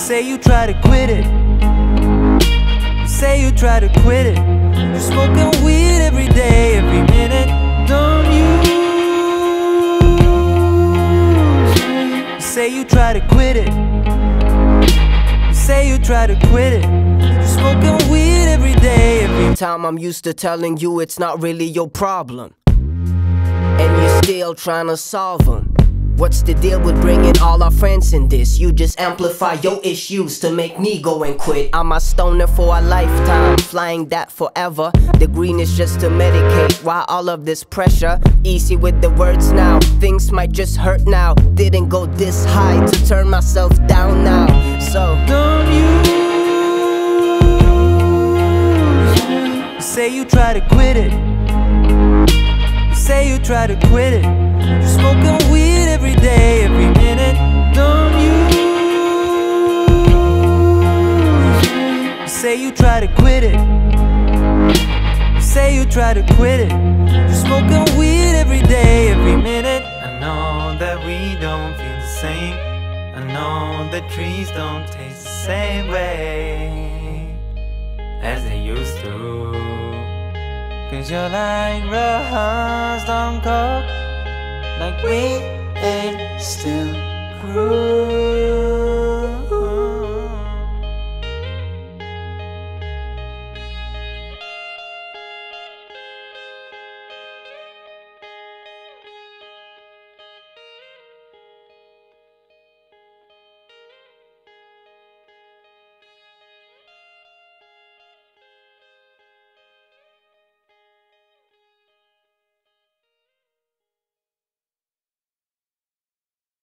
say you try to quit it. You say you try to quit it. You're smoking weed every day, every minute. Don't you? You say you try to quit it. You say you try to quit it. You're smoking weed every day, every time. I'm used to telling you it's not really your problem, and you're still trying to solve them. What's the deal with bringing all our friends in this? You just amplify your issues to make me go and quit. I'm a stoner for a lifetime, flying that forever. The green is just to medicate. Why all of this pressure? Easy with the words now. Things might just hurt now. Didn't go this high to turn myself down now. So don't you say you try to quit it. You say you try to quit it. You're smoking weed every day, every minute. Don't you? You say you try to quit it. You say you try to quit it. You're smoking weed every day, every minute. I know that we don't feel the same. I know that trees don't taste the same way as they used to. 'Cause you're like rust on coke, like we ain't still grew.